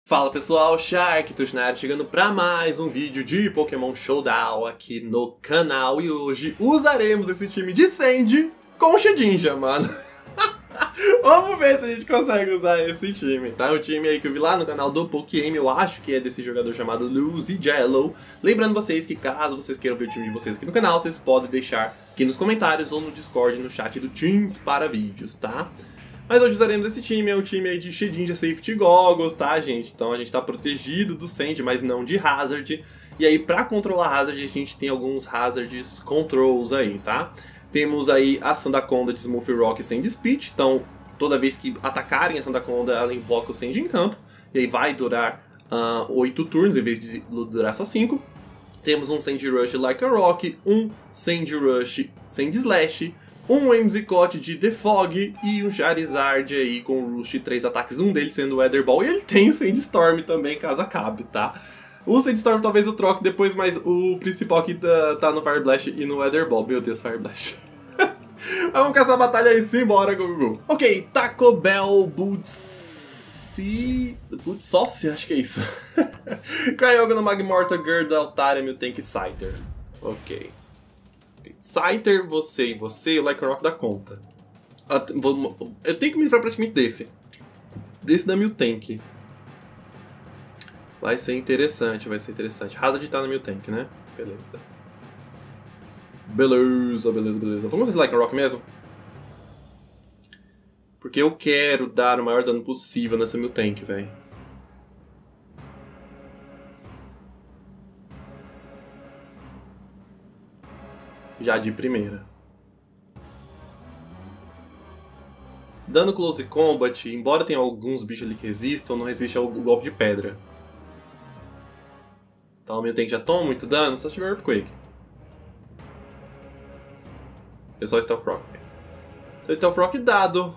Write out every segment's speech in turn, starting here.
Fala pessoal, Shark Tushnari chegando pra mais um vídeo de Pokémon Showdown aqui no canal. E hoje usaremos esse time de Sandy com o Shedinja, mano. Vamos ver se a gente consegue usar esse time, tá? O time aí que eu vi lá no canal do Pokémon, eu acho que é desse jogador chamado Lucy Jello. Lembrando vocês que caso vocês queiram ver o time de vocês aqui no canal, vocês podem deixar aqui nos comentários ou no Discord, no chat do Teams para vídeos, tá? Mas hoje usaremos esse time, é um time aí de Shedinja Safety Goggles, tá, gente? Então a gente tá protegido do Sandy, mas não de Hazard. E aí, pra controlar Hazard, a gente tem alguns Hazards Controls aí, tá? Temos aí a Sandaconda de Smooth Rock e Sandy Speed. Então, toda vez que atacarem a Sandaconda, ela invoca o Sandy em campo. E aí vai durar 8 turnos, em vez de durar só 5. Temos um Sandy Rush Like a Rock, um Sandy Rush Sandy Slash, um Whimsicott de The Fog e um Charizard aí com Roost 3 ataques, um deles sendo o Weather Ball. E ele tem o Sandstorm também, caso acabe, tá? O Sandstorm talvez eu troque depois, mas o principal aqui tá no Fire Blast e no Weather Ball. Meu Deus, Fire Blast. Vamos com essa batalha aí, simbora, go. Ok, Taco Bell Bootsauce, acho que é isso. Cryogonal, Magmortar, Gerd, Altaria, Miltank, Scyther. Ok. Scyther, você e você, o Lycanroc dá conta. Eu tenho que me livrar praticamente desse. Desse da Miltank. Vai ser interessante, vai ser interessante. Hazard tá na Miltank, né? Beleza. Beleza. Vamos de Lycanroc mesmo? Porque eu quero dar o maior dano possível nessa Miltank, velho. Já de primeira. Dano Close Combat, embora tenha alguns bichos ali que resistam, não resiste ao golpe de pedra. Então o Miltank já toma muito dano, só se tiver Earthquake. Eu só Stealth Rock. Então Stealth Rock dado.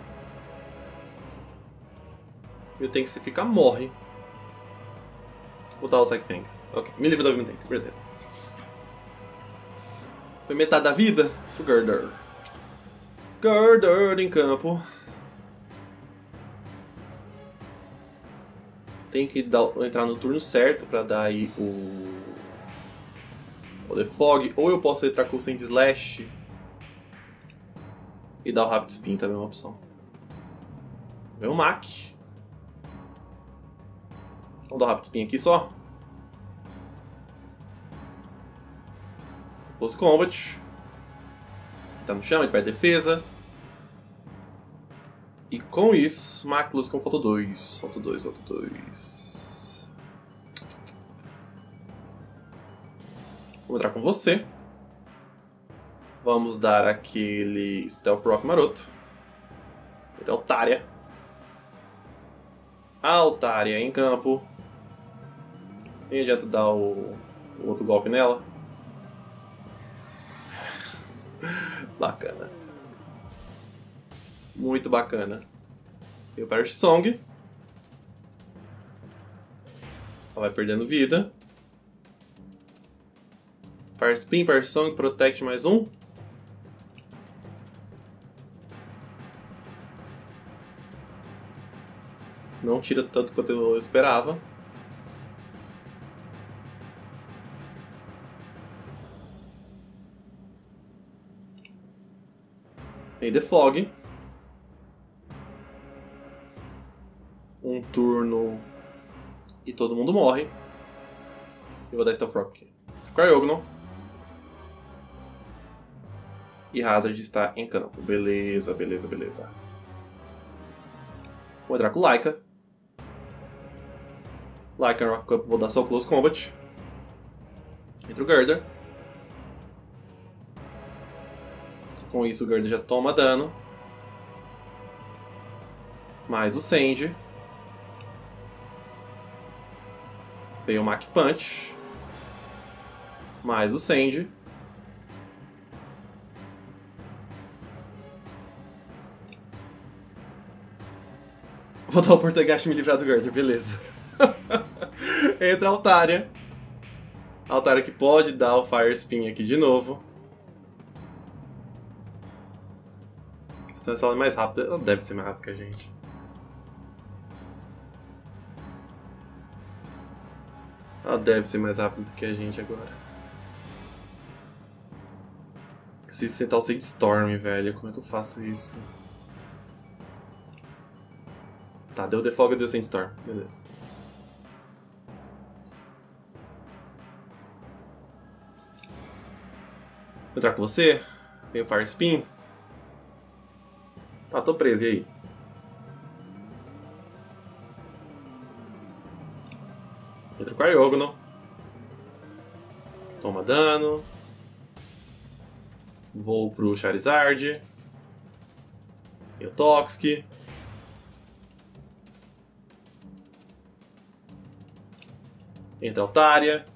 Miltank se ficar morre. Vou botar o Psychic Fangs. Ok, me livro da Miltank, beleza. Foi metade da vida? To Gurdurr. Gurdurr em campo. Tem que entrar no turno certo pra dar aí o The Fog. Ou eu posso entrar com o Sandy Slash e dar o Rapid Spin, também é uma opção. Vem o Mac. Vamos dar o Rapid Spin aqui só. Close Combat. Tá no chão, ele perde defesa. E com isso, Maclus com falta 2. Falta 2. Vou entrar com você. Vamos dar aquele Stealth Rock maroto. Então, Altaria. Altaria em campo. Nem adianta dar o outro golpe nela. Bacana. Muito bacana. Tem o Perish Song. Ela vai perdendo vida. Fire Spin, Perish Song, Protect mais um. Não tira tanto quanto eu esperava. Tem The Fog. Um turno e todo mundo morre. Eu vou dar Stealth Rock aqui. Cryogonal. E Hazard está em campo. Beleza. Vou entrar com Laika. Lycanroc, vou dar só o Close Combat. Entra o Gurdurr. Com isso o Gurdurr já toma dano. Mais o Sandy. Vem o Mach Punch. Mais o Sandy. Vou dar o Portagast e me livrar do Gurdurr, beleza. Entra a Altaria. Altaria que pode dar o Fire Spin aqui de novo. Se ela é mais rápida, ela deve ser mais rápida que a gente. Ela deve ser mais rápida do que a gente agora. Preciso sentar o Sandstorm, velho. Como é que eu faço isso? Tá, deu Defoga e deu Sandstorm. Beleza. Vou entrar com você. Tem o Fire Spin. Tá, tô preso, e aí? Entra com a Cryogonal. Toma dano. Vou pro Charizard. E o Toxic. Entra a Altaria.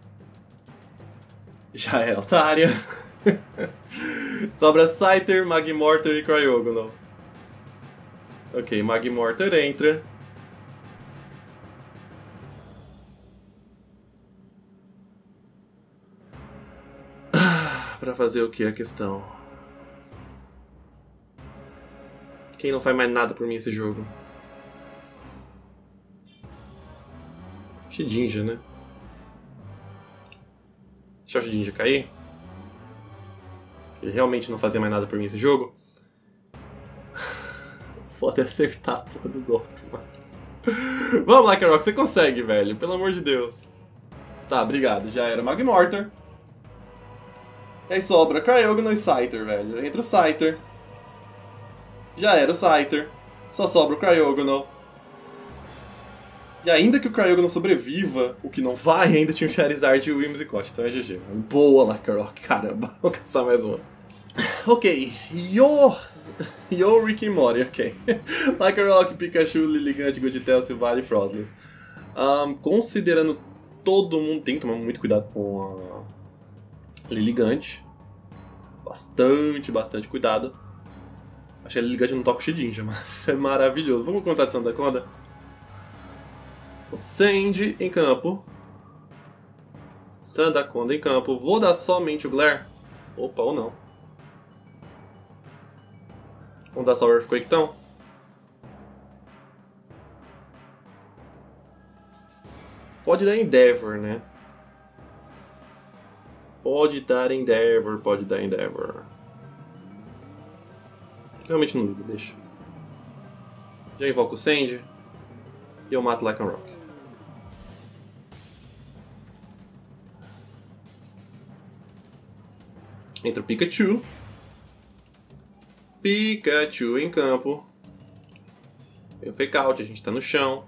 Já é Altaria. Sobra Scyther, Magmortar e Cryogonal. Ok, Magmortar entra. Pra fazer o que a questão? Quem não faz mais nada por mim esse jogo? Shedinja, né? Deixa o Shedinja cair. Ele realmente não fazia mais nada por mim esse jogo. Foda é acertar a porra do golpe, mano. Vamos lá, Karok, você consegue, velho. Pelo amor de Deus. Tá, obrigado. Já era Magmortar. E aí sobra Cryogonal e Scyther, velho. Entra o Scyther. Já era o Scyther. Só sobra o Cryogonal. E ainda que o Cryogonal sobreviva, o que não vai, ainda tinha o Charizard e o Whimsicott. Então é GG. Boa lá, Karok. Caramba, vou caçar mais uma. Ok. Yo Rick and Morty, ok. Lycanroc, Pikachu, Lilligant, Gothitelle, Silvally e Frostless. Considerando todo mundo... Tem que tomar muito cuidado com a Lilligant. Bastante cuidado. Acho que a Lilligant não toca o Shedinja, mas é maravilhoso. Vamos começar de Sandaconda? Sandy em campo. Sandaconda em campo. Vou dar somente o Glare. Opa, ou não. Vamos dar só o Earthquake então. Pode dar Endeavor, né? Pode dar Endeavor. Realmente não ligo, deixa. Já invoco o Sandy. E eu mato Lycanroc. Entra o Pikachu. Pikachu em campo. Tem o Fake Out, a gente tá no chão.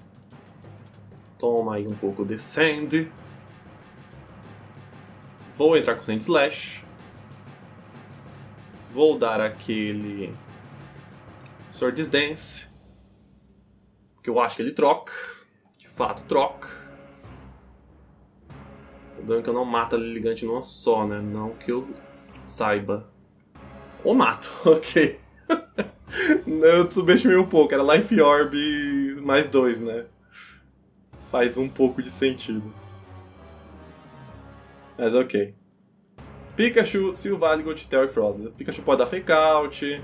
Toma aí um pouco de Sand. Vou entrar com o Sand Slash. Vou dar aquele Swords Dance. Porque eu acho que ele troca. De fato, troca. O problema é que eu não mato a Lilligant numa só, né? Não que eu saiba. Ou mato, ok. Eu subestimei um pouco, era Life Orb mais 2, né? Faz um pouco de sentido. Mas ok. Pikachu, Silvally, Gothitelle e Frostless. Pikachu pode dar Fake Out.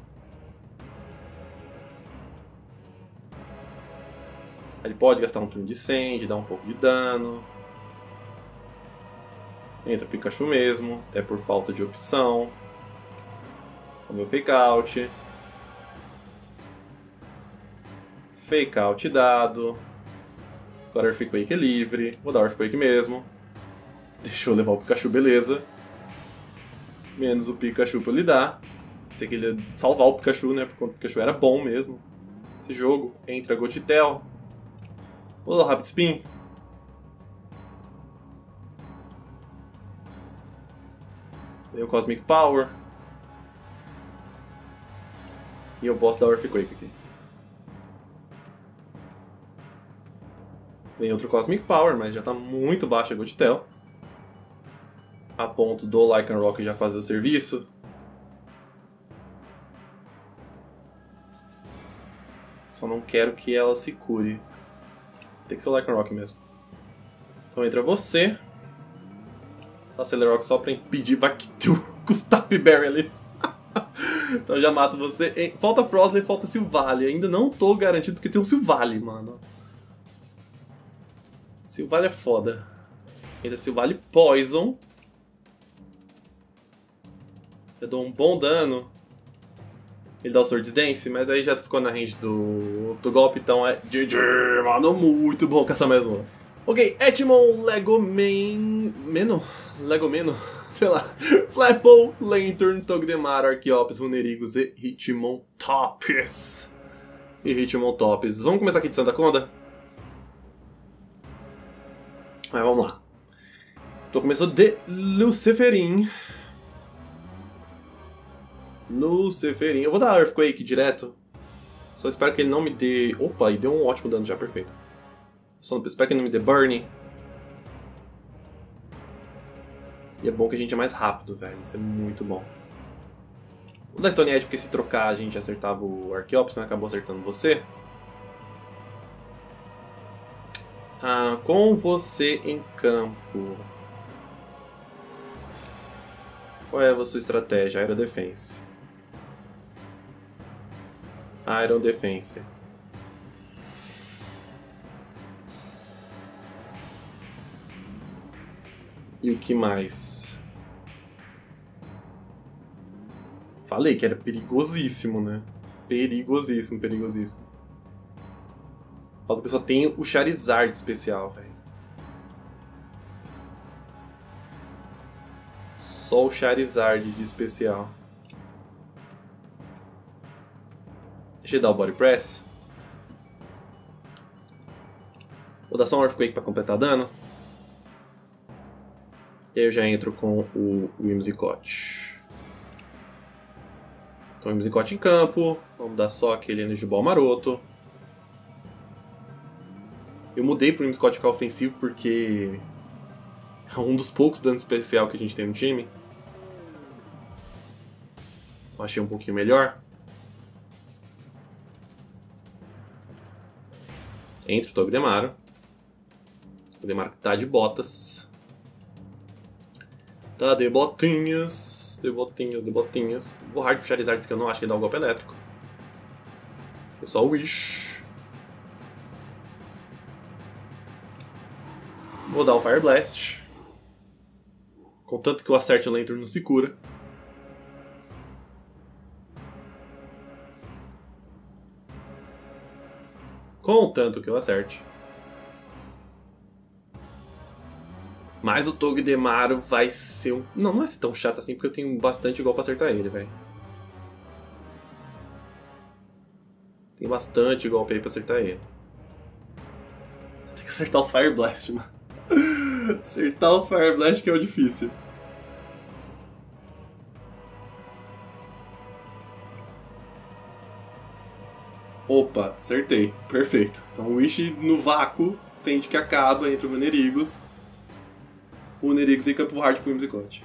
Ele pode gastar um turno de Sand, dar um pouco de dano. Entra o Pikachu mesmo, é por falta de opção. O meu Fake Out. Fake Out dado. Agora Earthquake é livre. Vou dar Earthquake mesmo. Deixa eu levar o Pikachu, beleza. Menos o Pikachu pra eu lidar. Pensei que ele ia salvar o Pikachu, né? Porque o Pikachu era bom mesmo. Esse jogo. Entra Gothitelle. Vou dar o Rapid Spin. Vem o Cosmic Power. E eu posso dar o Earthquake aqui. Vem outro Cosmic Power, mas já tá muito baixa a Gothitelle. A ponto do Lycanroc já fazer o serviço. Só não quero que ela se cure. Tem que ser o Lycanroc mesmo. Então entra você. Acelerok só pra impedir. Vai que tem o Gustave Berry ali. Então eu já mato você. Falta Frostless e falta Silvally. Ainda não tô garantido porque tem um Silvally, mano. Silvally é foda. Ainda Silvally Poison. Eu dou um bom dano. Ele dá o Swords Dance, mas aí já ficou na range do golpe, então é GG, mano, muito bom caçar mais uma. Ok, Etmon, Legomeno, sei lá, Flapple, Lantern, Togdemar, Archeops, Runerigus e Hitmontopes. Vamos começar aqui de Santa Conda? Mas vamos lá. Então começou de Luciferin. Eu vou dar Earthquake direto. Só espero que ele não me dê... Opa, e deu um ótimo dano já, perfeito. Só espero que ele não me dê Burn. E é bom que a gente é mais rápido, velho. Isso é muito bom. Vou dar Stone Edge porque se trocar a gente acertava o Archeops, mas acabou acertando você. Com você em campo. Qual é a sua estratégia? Aero Defense. Iron Defense. E o que mais? Falei que era perigosíssimo, né? Perigosíssimo. Falta que eu só tenho o Charizard especial, velho. Só o Charizard de especial. Deixa eu dar o Body Press. Vou dar só um Earthquake pra completar dano. E aí eu já entro com o Whimsicott. Então, Whimsicott em campo. Vamos dar só aquele Energy Ball maroto. Eu mudei pro Whimsicott ficar ofensivo porque é um dos poucos danos especial que a gente tem no time. Eu achei um pouquinho melhor. Entra o Togdemaro. Togdemaro que tá de botas. Tá de botinhas. Vou hard pro Charizard porque eu não acho que ele dá o golpe elétrico. É só o Wish. Vou dar o Fire Blast. Contanto que eu acerte o Lantern, não se cura. Contanto que eu acerte. Mas o Togdemaro vai ser um... Não vai ser tão chato assim, porque eu tenho bastante igual pra acertar ele, velho. Tem bastante golpe aí pra acertar ele. Você tem que acertar os Fire Blast, mano. Acertar os Fire Blast que é o difícil. Opa, acertei. Perfeito. Então o Wish no vácuo, sente que acaba entre o Runerigus. O Runerigus em campo hard pro Whimsicott.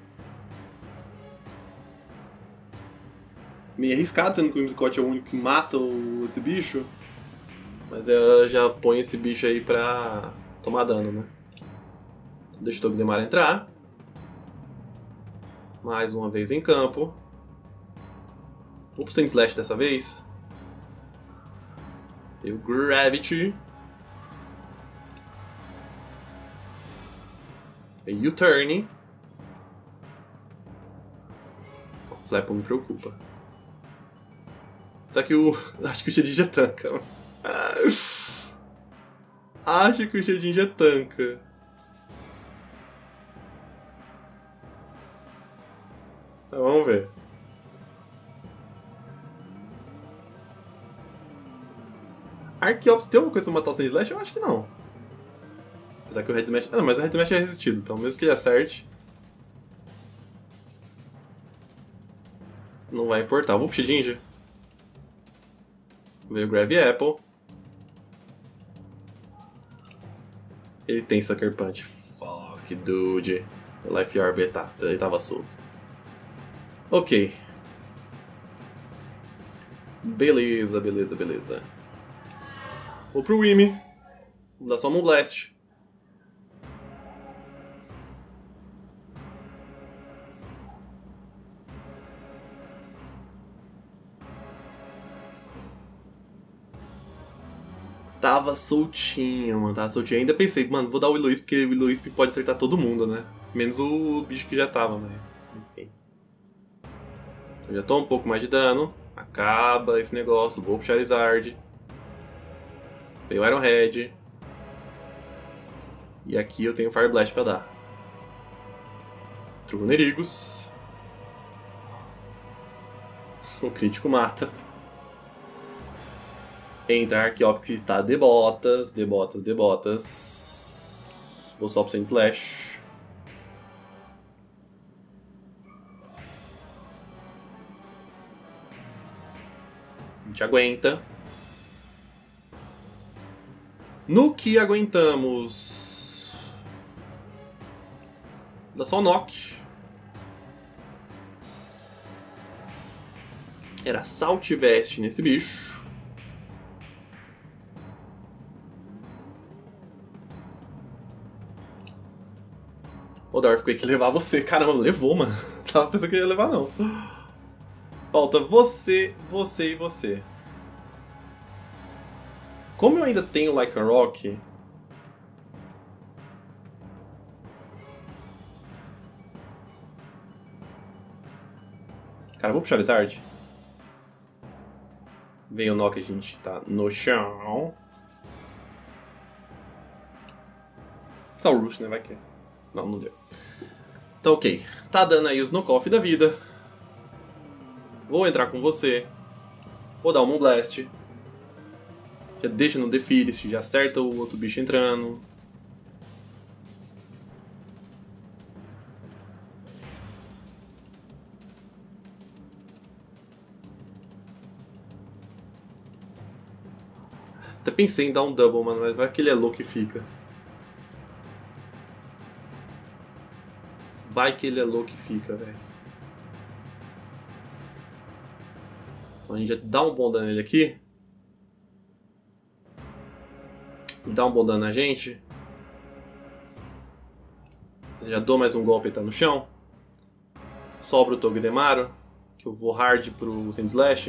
Meio arriscado, sendo que o Whimsicott é o único que mata esse bicho. Mas eu já ponho esse bicho aí pra tomar dano, né? Deixa o Togdemar entrar. Mais uma vez em campo. Vou pro Sand Slash dessa vez. E o Gravity. E o Turn. O Flapple me preocupa. Só que o... Acho que o Shedinja tanca. Acho que o Shedinja tanca. Então, vamos ver. Archeops tem alguma coisa pra matar o Sand Slash? Eu acho que não. Apesar que o Head Smash... Ah, não, mas o Head Smash é resistido, então mesmo que ele acerte... Não vai importar. Vou pro Shedinja. Veio o Gravy Apple. Ele tem Sucker Punch. Fuck, dude. O Life Orb ele tava solto. Ok. Beleza. Vou pro Wimi. Vou dar só um Blast. tava soltinho, mano. Tava soltinho. Ainda pensei, mano, vou dar o Will-O-Wisp, porque o Will-O-Wisp pode acertar todo mundo, né? Menos o bicho que já tava, mas... enfim. Eu já tô um pouco mais de dano. Acaba esse negócio. Vou pro Charizard. Veio o Ironhead. E aqui eu tenho Fire Blast pra dar. Turbonerigos. O crítico mata. Entra Archeops que está de botas. De botas, de botas. Vou só pro Sand Slash. A gente aguenta. No que aguentamos... dá só um knock. Era Salt Vest nesse bicho. O Darth ficou que levar você. Caramba, levou, mano. Tava pensando que ia levar, não. Falta você, você e você. Como eu ainda tenho Lycanroc... cara, eu vou pro Charizard. Vem o Nock, a gente tá no chão. Tá o Rush, né? Vai que... não, não deu. Então, ok. Tá dando aí os knockoff da vida. Vou entrar com você. Vou dar um Moonblast. Já deixa no Defeatist, já acerta o outro bicho entrando. Até pensei em dar um double, mano, mas vai que ele é louco e fica. Vai que ele é louco e fica, velho. Então a gente já dá um bom dano nele aqui. Dá um bom dano na gente. Já dou mais um golpe, ele tá no chão. Sobra o Togedemaru, que eu vou hard pro Sand Slash.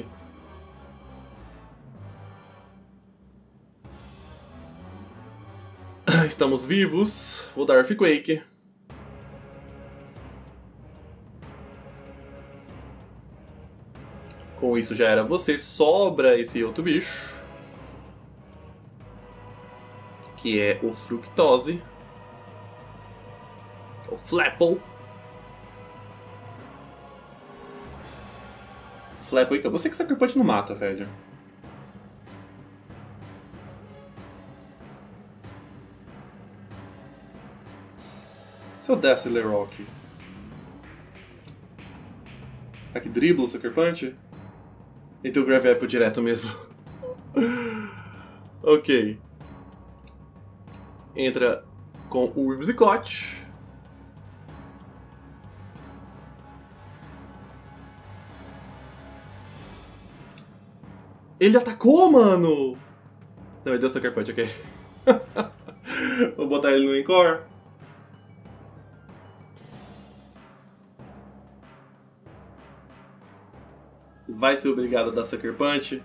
Estamos vivos. Vou dar Earthquake. Com isso já era você. Sobra esse outro bicho. Que é o Fructose. O Flapple. Flapple, você que Sucker Punch não mata, velho. Se eu desse Lerock, aqui dribla o Sucker Punch? Então o Grave Apple direto mesmo. Ok. Entra com o Whimsicott. Ele atacou, mano! Não, ele deu Sucker Punch, ok. Vou botar ele no Encore. Vai ser obrigado a dar Sucker Punch.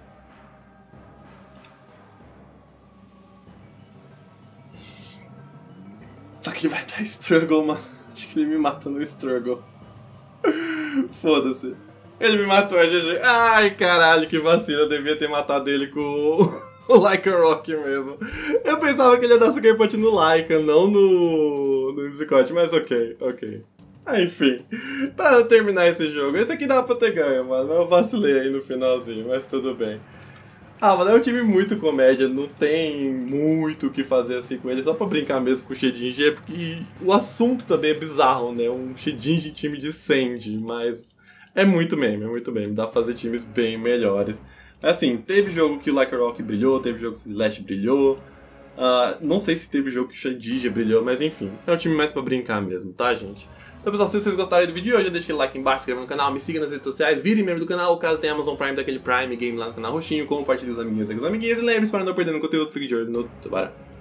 Só que ele vai dar Struggle, mano. Acho que ele me mata no Struggle. Foda-se. Ele me matou, é GG. Ai, caralho, que vacilo. Eu devia ter matado ele com o Lycanroc mesmo. Eu pensava que ele ia dar Sucker Punch no Lycan, não no Whimsicott, mas ok, ok. Ah, enfim, pra terminar esse jogo, esse aqui dava pra ter ganho, mano, mas eu vacilei aí no finalzinho, mas tudo bem. Ah, mano, é um time muito comédia, não tem muito o que fazer assim com ele, só pra brincar mesmo com o Shedinja, porque o assunto também é bizarro, né, um Shedinja em time de Sand, mas é muito meme, dá pra fazer times bem melhores. Assim, teve jogo que o Lycanroc brilhou, teve jogo que o Slash brilhou, não sei se teve jogo que o Shedinja brilhou, mas enfim, é um time mais pra brincar mesmo, tá, gente? Então, pessoal, se vocês gostaram do vídeo de hoje, deixa aquele like embaixo, se inscreva no canal, me siga nas redes sociais, vire membro do canal, caso tenha Amazon Prime daquele Prime Game lá no canal roxinho, compartilhe com os amiguinhos e com as amiguinhas, e lembre-se para não perder no conteúdo, fique de olho no Tubarão.